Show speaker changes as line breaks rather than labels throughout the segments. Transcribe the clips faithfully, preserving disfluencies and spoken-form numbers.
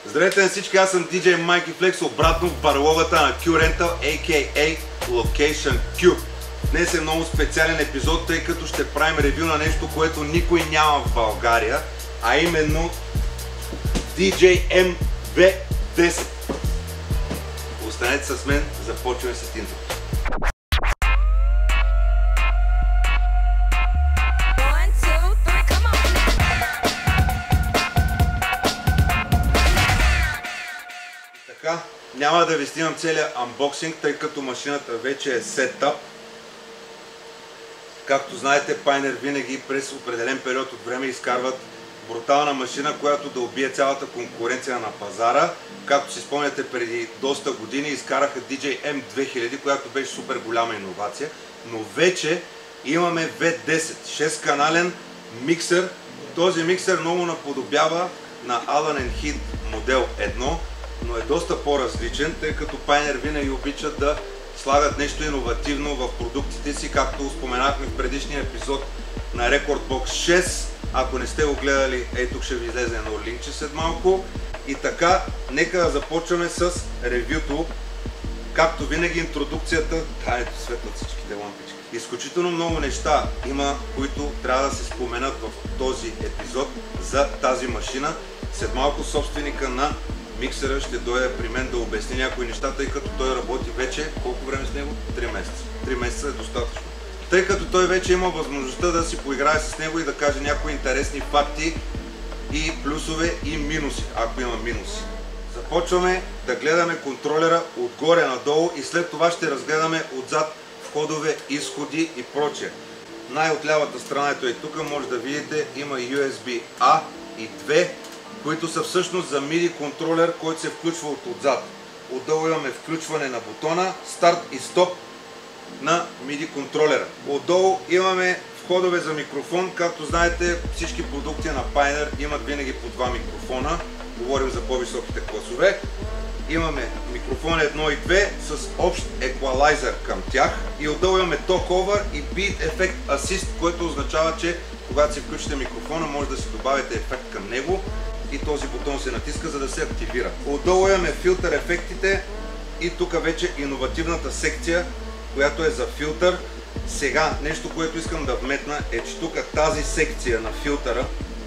Здравейте на всички, аз съм ди джей Майки Флекс, обратно в барлогата на Q Rental, а ка а. Location Q. Днес е много специален епизод, тъй като ще правим ревю на нещо, което никой няма в България, а именно ди джей Ем Ви десет. Останете с мен, започваме с интрото. Няма да ви снимам целият анбоксинг, тъй като машината вече е сетъп. Както знаете, Pioneer винаги през определен период от време изкарват брутална машина, която да убие цялата конкуренция на пазара. Както си спомняте, преди доста години изкараха ди джей Ем две хиляди, която беше супер голяма иновация. Но вече имаме Ви десет, шест канален миксер. Този миксер много наподобява на Allen енд Heath модел едно, но е доста по-различен, тъй като Pioneer винаги обичат да слагат нещо иновативно в продуктите си, както споменахме в предишния епизод на Rekordbox шест. Ако не сте го гледали, ей тук ще ви излезе едно линкче след малко. И така, нека да започваме с ревюто. Както винаги, интродукцията, ето светват всичките лампички. Изключително много неща има, които трябва да се споменат в този епизод за тази машина. След малко собственика на миксера ще дойде при мен да обясни някои неща, тъй като той работи вече колко време с него? три месеца. три месеца е достатъчно. Тъй като той вече има възможността да си поиграе с него и да каже някои интересни факти и плюсове и минуси, ако има минуси. Започваме да гледаме контролера отгоре надолу и след това ще разгледаме отзад входове, изходи и прочее. Най-от лявата страна, ето и тук може да видите, има Ю Ес Би А и две, които са всъщност за миди контролер, който се включва от отзад. Отдолу имаме включване на бутона, старт и стоп на миди контролера. Отдолу имаме входове за микрофон. Както знаете, всички продукти на Pioneer имат винаги по два микрофона. Говорим за по-високите класове. Имаме микрофон едно и две с общ еквалайзър към тях. И отдолу имаме Talk Over и Beat Effect Assist, което означава, че когато си включите микрофона, може да си добавите ефект към него и този бутон се натиска, за да се активира. Отдолу имаме филтър ефектите и тук вече иновативната секция, която е за филтър. Сега нещо, което искам да вметна е, че тук тази секция на филтъра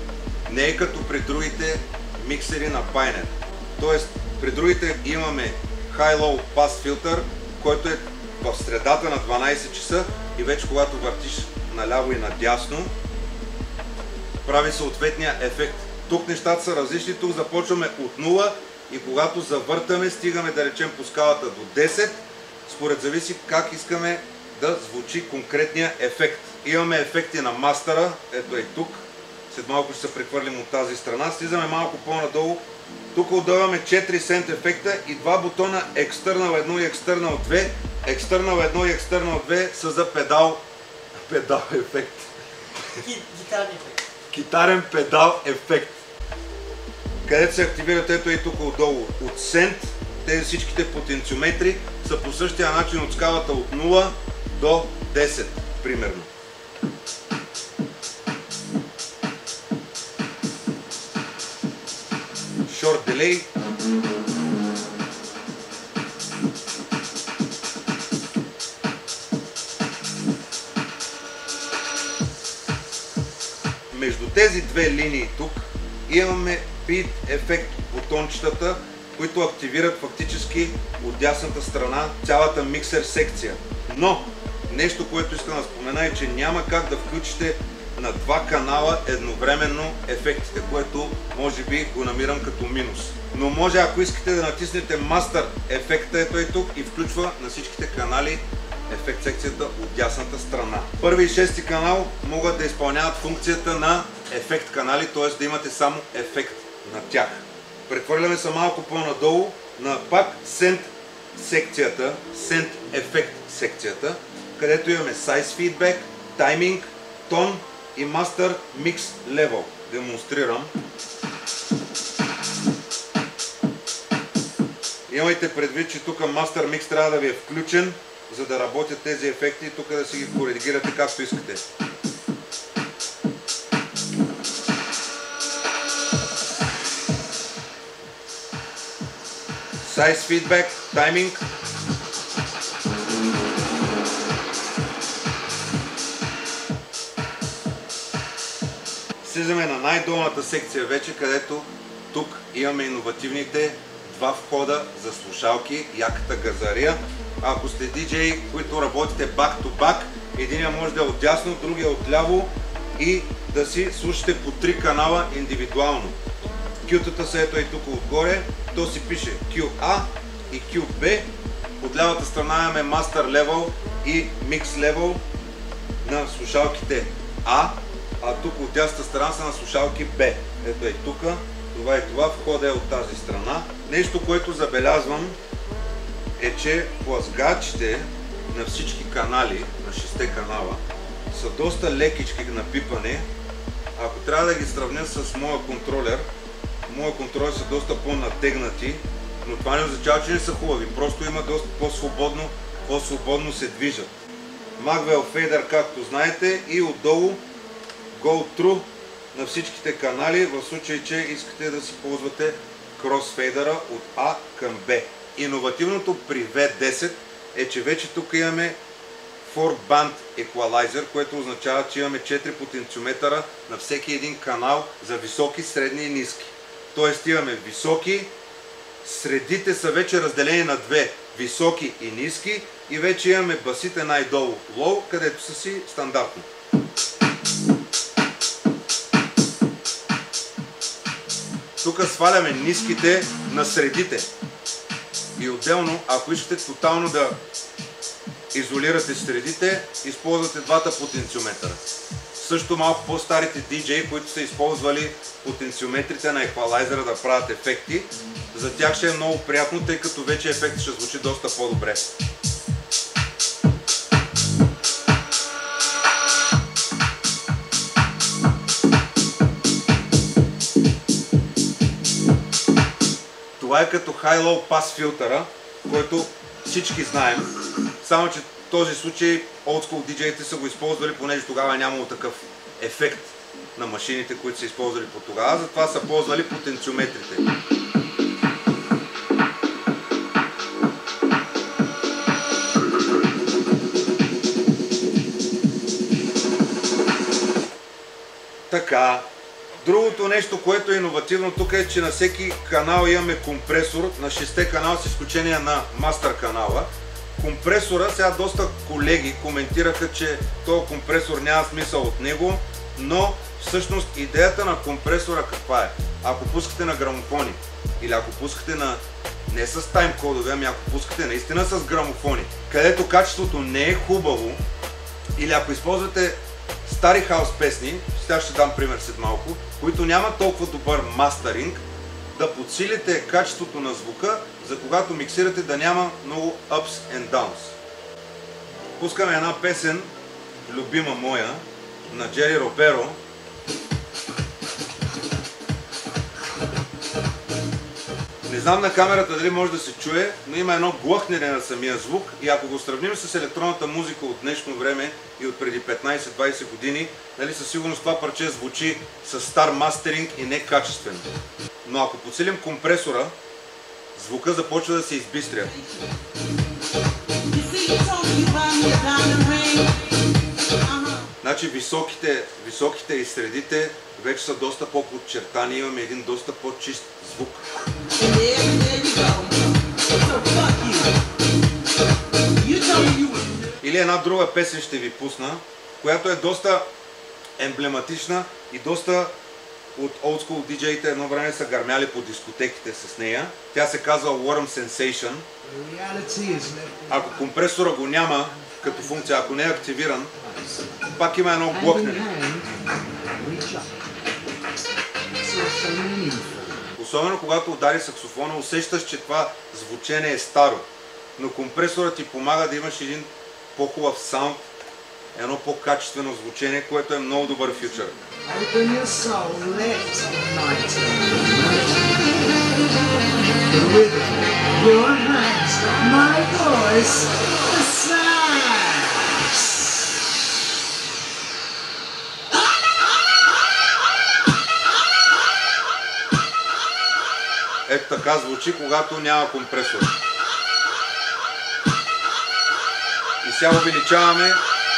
не е като при другите миксери на Pioneer. Тоест, при другите имаме High-Low Pass филтър, който е в средата на дванайсет часа и вече когато въртиш наляво и надясно, прави съответния ефект. Тук нещата са различни, тук започваме от нула и когато завъртаме, стигаме да речем по скалата до десет, според зависи как искаме да звучи конкретния ефект. Имаме ефекти на мастера, ето и тук, след малко ще се прехвърлим от тази страна, слизаме малко по-надолу, тук отдаваме четири сент ефекта и два бутона External едно и External две. External едно и External две са за педал, педал ефект.
Гитарен ефект.
Китарен педал ефект. Където се активират, ето и тук отдолу от сент, тези всичките потенциометри са по същия начин от скалата от нула до десет, примерно. Short delay. Между тези две линии тук имаме Beat ефект бутончетата, които активират фактически от дясната страна цялата миксер секция. Но нещо, което искам да спомена е, че няма как да включите на два канала едновременно ефектите, което може би го намирам като минус. Но може, ако искате да натиснете Master ефекта, ето и тук, и включва на всичките канали ефект секцията от дясната страна. Първи и шести канал могат да изпълняват функцията на ефект канали, т.е. да имате само ефект на тях. Прехвърляме се малко по-надолу на пак Send секцията, Send ефект секцията, където имаме Size Feedback, Timing, Tone и Master Mix Level. Демонстрирам. Имайте предвид, че тук Master Mix трябва да ви е включен, за да работят тези ефекти и тук да си ги коригирате както искате. size feedback, timing. Слизаме на най-долната секция вече, където тук имаме иновативните два входа за слушалки, яката газария. Ако сте диджеи, които работите back-to-back, единия може да е отдясно, другия отляво и да си слушате по три канала индивидуално. Кютата са ето и тук отгоре, то си пише кю а и кю би. От лявата страна имаме Master Level и Mix Level на слушалките А, а тук от дясната страна са на слушалки Б. Ето е тук, това и това, входа е от тази страна. Нещо, което забелязвам е, че плъзгачите на всички канали, на шесте канала, са доста лекички на пипане. Ако трябва да ги сравня с моя контролер, моя контролер са доста по-натегнати, но това не означава, че не са хубави, просто има доста по-свободно, по-свободно се движат. Magwell Fader, както знаете, и отдолу Go True на всичките канали, в случай, че искате да си ползвате кросфейдъра от А към Б. Иновативното при ви десет е, че вече тук имаме four band equalizer, което означава, че имаме четири потенциометъра на всеки един канал за високи, средни и ниски. Тоест имаме високи, средите са вече разделени на две, високи и ниски, и вече имаме басите най-долу, low, където са си стандартно. Тук сваляме ниските на средите. И отделно, ако искате тотално да изолирате средите, използвате двата потенциометъра. Също малко по-старите диджеи, които са използвали потенциометрите на еквалайзера да правят ефекти, за тях ще е много приятно, тъй като вече ефектът ще звучи доста по-добре. Това е като High-Low Pass филтъра, който всички знаем, само че в този случай олдскул диджеите са го използвали, понеже тогава е нямало такъв ефект на машините, които са използвали по тогава, затова са ползвали потенциометрите. Така. Другото нещо, което е иновативно тук е, че на всеки канал имаме компресор, на шесте канала с изключение на мастер канала. Компресора, сега доста колеги коментираха, че този компресор няма смисъл от него, но всъщност идеята на компресора каква е? Ако пускате на грамофони или ако пускате на не с таймкодове, ами ако пускате наистина с грамофони, където качеството не е хубаво, или ако използвате стари хаус песни, сега ще дам пример след малко, които нямат толкова добър мастеринг, да подсилите качеството на звука, за когато миксирате да няма много ups and downs. Пускаме една песен, любима моя, на Джери Роберо. Не знам на камерата дали може да се чуе, но има едно глъхнене на самия звук, и ако го сравним с електронната музика от днешно време и от преди петнайсет-двайсет години, нали, със сигурност това парче звучи с стар мастеринг и некачествено. Но ако подсилим компресора, звука започва да се избистря. Значи високите, високите и средите вече са доста по-подчертани, имаме един доста по-чист звук. Или една друга песен ще ви пусна, която е доста емблематична и доста от олдскул диджеите едно време са гърмяли по дискотеките с нея. Тя се казва Warm Sensation. Ако компресора го няма като функция, ако не е активиран, пак има едно блокнене. Особено когато удари саксофона, усещаш, че това звучение е старо, но компресорът ти помага да имаш един по-хубав саунд, едно по-качествено звучение, което е много добър фьючер. ето така звучи, когато няма компресор. И сега увеличаваме.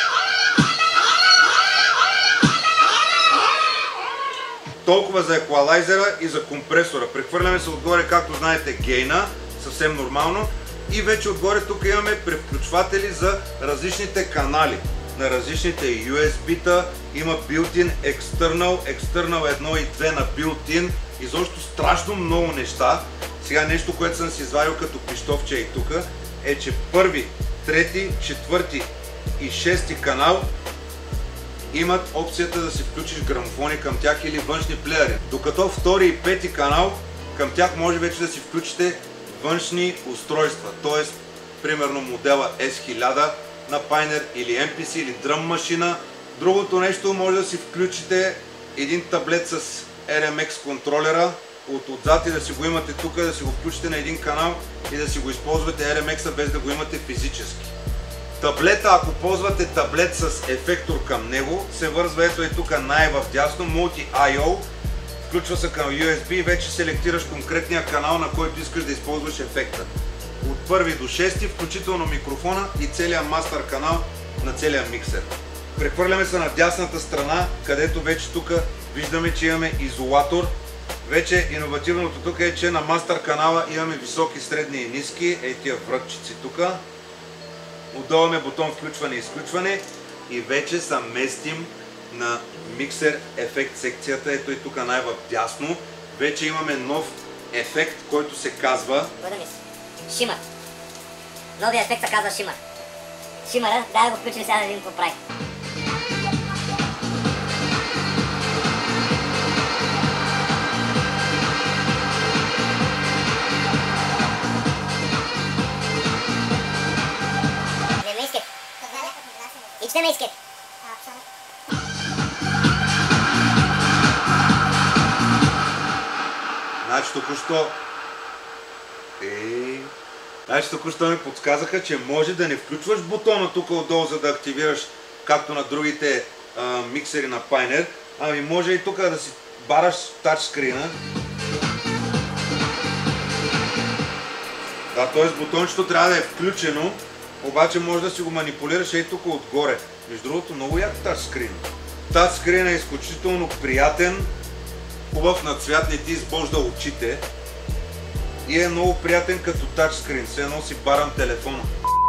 Толкова за еквалайзера и за компресора. Прехвърляме се отгоре, както знаете, гейна, съвсем нормално. И вече отгоре тук имаме превключватели за различните канали. На различните ю ес би-та, има built-in, external, external едно и две на built-in. Изобщо страшно много неща. Сега нещо, което съм си извадил като пищовче и тук, е, че първи, трети, четвърти и шести канал имат опцията да си включиш грамофони към тях или външни плеери. Докато втори и пети канал, към тях може вече да си включите външни устройства. Т.е. примерно модела ес хиляда на Pioneer или ем пи си или дръм машина. Другото нещо, може да си включите един таблет с ар ем екс контролера от отзад и да си го имате тук, да си го включите на един канал и да си го използвате ар ем екс-а без да го имате физически. Таблета, ако ползвате таблет с ефектор към него, се вързва ето и тук най-вдясно, Multi ай о, включва се към ю ес би и вече селектираш конкретния канал, на който искаш да използваш ефекта. От първи до шести, включително микрофона и целият мастер канал на целия миксер. Прехвърляме се на дясната страна, където вече тук виждаме, че имаме изолатор. Вече иновативното тук е, че на мастер канала имаме високи, средни и ниски, ей тия врътчици тук. Отдолу имаме бутон включване и изключване и вече се местим на миксер ефект секцията, ето и тук най-вдясно. Вече имаме нов ефект, който се казва
Шимър. Новия ефект се казва Шимър. Шимъра, дай да го включим сега да видим какво прави. Ичте ме искате.
Значи току-що Ей... Значи току-що ми подсказаха, че може да не включваш бутона тук отдолу, за да активираш, както на другите а, миксери на Pioneer, ами може и тук да си бараш тачскрина. Да, т.е. бутончето трябва да е включено, обаче може да си го манипулираш и тук отгоре. Между другото, много як тачскрин. Тачскрин е изключително приятен, хубав на цвят, не ти избожда очите и е много приятен като тачскрин. Все едно си барам телефона.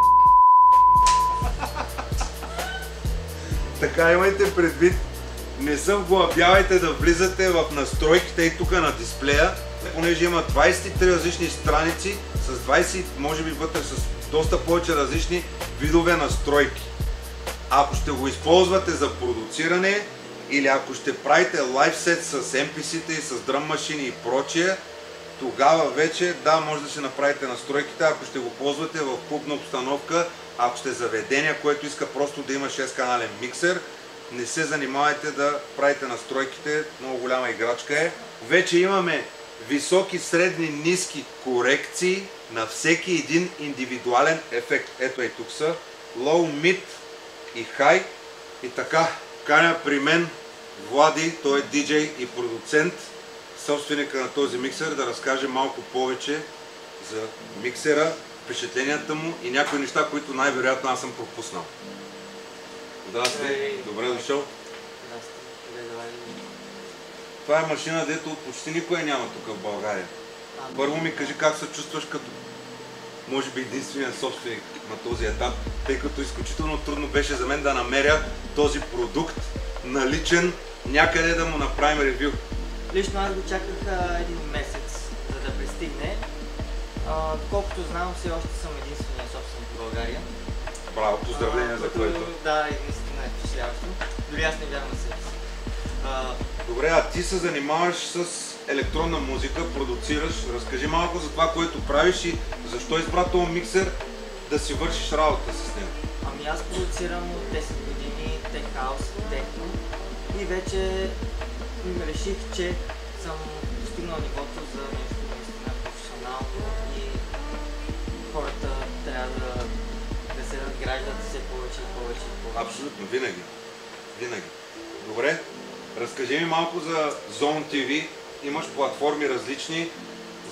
Така имайте предвид, не се вглъбявайте да влизате в настройките и тук на дисплея, понеже има двайсет и три различни страници с двайсет, може би вътре с доста повече различни видове настройки. Ако ще го използвате за продуциране или ако ще правите лайфсет с ем пи си-та и с дръм машини и прочие, тогава вече да, може да си направите настройките. Ако ще го ползвате в клубна обстановка, ако сте заведение, което иска просто да има шест канален миксер, не се занимавайте да правите настройките, много голяма играчка е. Вече имаме високи, средни, ниски корекции на всеки един индивидуален ефект. Ето и тук са Low, Mid и High. И така, каня при мен Влади, той е диджей и продуцент, собственика на този миксер, да разкаже малко повече за миксера, впечатленията му и някои неща, които най-вероятно аз съм пропуснал. Здрасти, добре дошъл. Това е машина, дето почти никой няма тук в България. Първо ми кажи как се чувстваш като, може би, единствения собственик на този етап, тъй като изключително трудно беше за мен да намеря този продукт наличен някъде да му направим ревю.
Лично аз го чаках а, един месец, за да пристигне. А, колкото знам, все още съм единствения собственик в България.
Браво, поздравления за което.
Да, наистина е впечатляващо. Дори аз не вярвам на себе си.
Добре, а ти се занимаваш с електронна музика, продуцираш. Разкажи малко за това, което правиш и защо избра този миксер да си вършиш работа с него.
Ами аз продуцирам от десет години тех хаус, техно и вече реших, че съм достигнал нивото за нещо наистина професионално и хората трябва да, да се надграждат все повече и повече и повече.
Абсолютно, винаги. Винаги. Добре, разкажи ми малко за Zone ти ви. Имаш платформи различни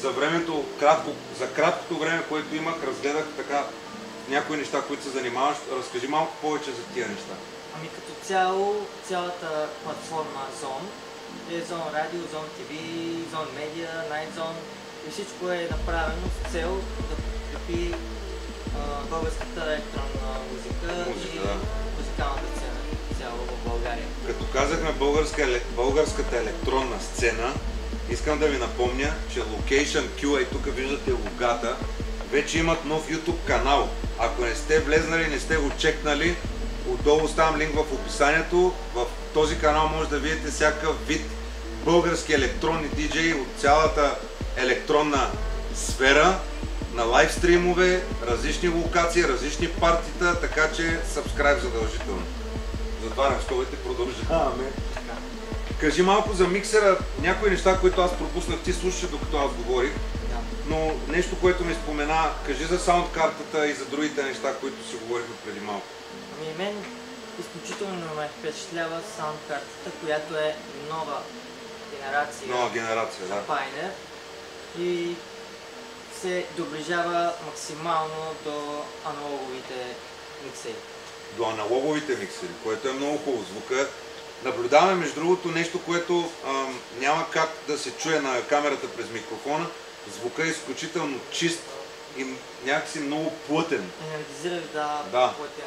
за времето, кратко, за краткото време, което имах, разгледах така някои неща, които се занимаваш. Разкажи малко повече за тия неща.
Ами като цяло, цялата платформа Zone е Zone Radio, Zone ти ви, Zone Media, Night Zone и всичко е направено с цел да подкрепи а, българската електронна музика,
Музика,
и
да.
музикалната сцена цяло в България.
Като казахме българска, българската електронна сцена, искам да ви напомня, че Location Q, и тук виждате логата, вече имат нов YouTube канал. Ако не сте влезнали, не сте го чекнали, отдолу оставам линк в описанието. В този канал може да видите всякакъв вид български електронни диджеи от цялата електронна сфера, на лайвстримове, различни локации, различни партита, така че subscribe задължително. Затварям скобите, продължаваме. Кажи малко за миксера, някои неща, които аз пропуснах, ти слушаше докато аз говорих,
Да.
но нещо, което ми спомена, кажи за саундкартата и за другите неща, които си говорихме преди малко.
Ами мен изключително ме впечатлява саундкартата, която е нова генерация.
Нова генерация, да.
Pioneer и се доближава максимално до аналоговите миксери.
До аналоговите миксери, което е много хубаво. Звука. Наблюдаваме между другото нещо, което ам, няма как да се чуе на камерата през микрофона. Звука е изключително чист и някакси много плътен.
Енергизираш, да,
Да.
плътен.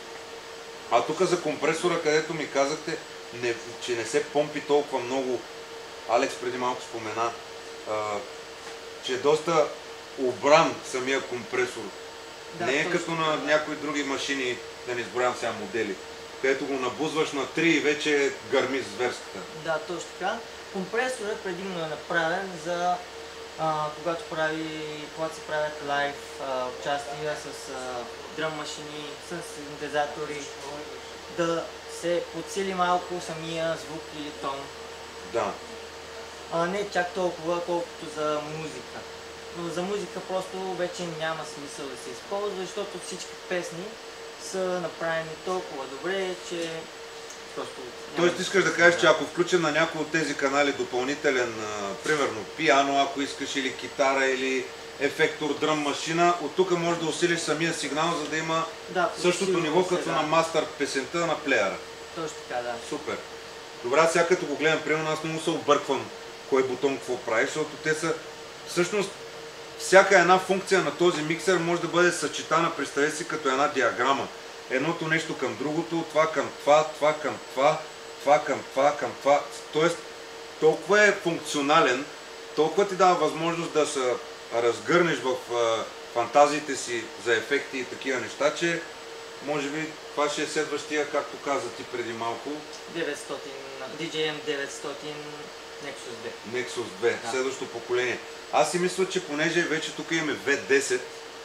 А тук за компресора, където ми казахте, не, че не се помпи толкова много, Алекс преди малко спомена, а, че е доста обран самия компресор.
Да,
не е
точно
като на
така.
някои други машини, да не изброявам сега модели, където го набузваш на три и вече гърми зверската.
Да, точно така. Компресорът предимно е направен за а, когато, прави, когато се правят лайв а, участия с а, дръм машини, с синтезатори, да се подсили малко самия звук или тон.
Да.
А не чак толкова, колкото за музика. Но за музика просто вече няма смисъл да се използва, защото всички песни са направени толкова добре, че просто няма.
Тоест искаш да кажеш, че ако включим на някой от тези канали допълнителен, а, примерно пиано, ако искаш, или китара, или ефектор, дръм машина, от тук можеш да усилиш самия сигнал, за да има
Да,
същото
сигурно
ниво
се,
като
да.
на мастър песента на плеера.
Точно така, да.
Супер. Добре, сега като го гледам, примерно аз много се обърквам кой бутон какво прави, защото те са всъщност всяка една функция на този миксер може да бъде съчетана, представете си, като една диаграма. Едното нещо към другото, това към това, това към това, това към това, към това. Тоест, толкова е функционален, толкова ти дава възможност да се разгърнеш в а, фантазиите си за ефекти и такива неща, че може би това ще е следващия, както каза ти преди малко,
деветстотин, ди джей ем деветстотин Nexus две.
Nexus две,
Да.
следващото поколение. Аз си мисля, че понеже вече тук имаме ви десет,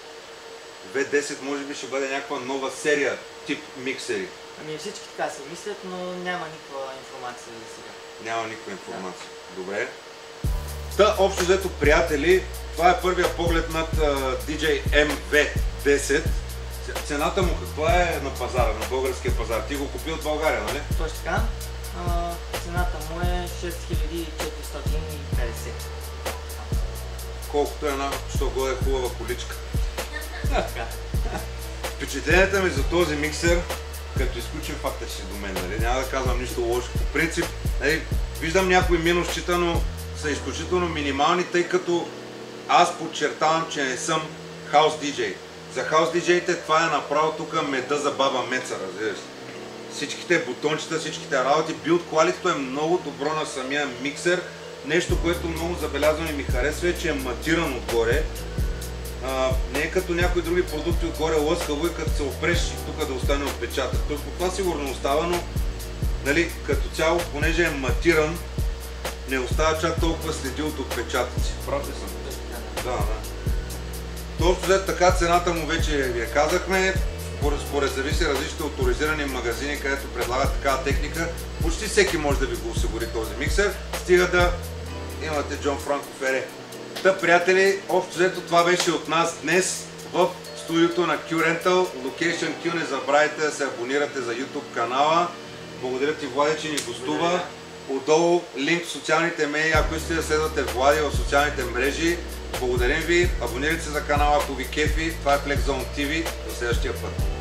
ви десет може би ще бъде някаква нова серия тип миксери.
Ами всички така си мислят, но няма никаква информация за сега.
Няма никаква информация. Добре. Та, общо взето, приятели, това е първия поглед над uh, ди джей ем ви десет. Цената му каква е на пазара, на българския пазар? Ти го купи от България, нали?
Точно така. А, цената му е шест хиляди четиристотин и петдесет.
Колкото е една, що годе е хубава количка.
Така.
Впечатленията ми за този миксер, като изключим факта, че си до мен, нали? Няма да казвам нищо лошо. По принцип, нали, виждам някои минусчета, но са изключително минимални, тъй като аз подчертавам, че не съм хаус диджей. За хаус диджеите това е направо тук меда за баба Меца, разбираш. Всичките бутончета, всичките работи, билд quality е много добро на самия миксер. Нещо, което много забелязвам и ми харесва е, че е матиран отгоре. А, не е като някои други продукти отгоре лъскаво и като се опреш и тук да остане отпечатък. Тоест по това сигурно остава, но нали, като цяло, понеже е матиран, не остава чак толкова следи от отпечатъци. Прав ли съм? Да, да. Точно след така цената му вече ви я казахме. Според, според зависи различните авторизирани магазини, където предлагат такава техника. Почти всеки може да ви го осигури този миксер, стига да имате Джон Франко Фере. Та, приятели, общо взето това беше от нас днес в студиото на Q Rental. Location Q, не забравяйте да се абонирате за YouTube канала. Благодаря ти, Влади, че ни гостува. Отдолу линк в социалните медии, ако искате да следвате Влади в социалните мрежи. Благодарим ви, абонирайте се за канала, ако ви кефи. Това е Flex Zone ти ви. До следващия път.